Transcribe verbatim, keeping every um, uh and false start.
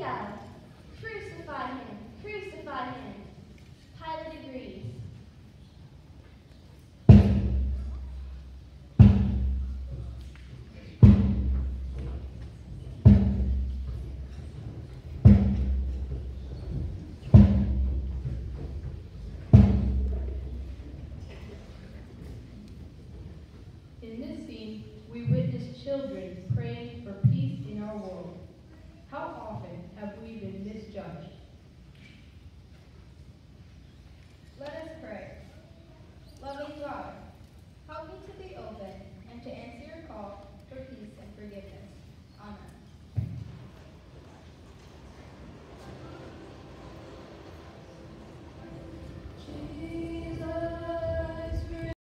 out, "Crucify him, crucify him." Pilate agrees. In this scene, we witness children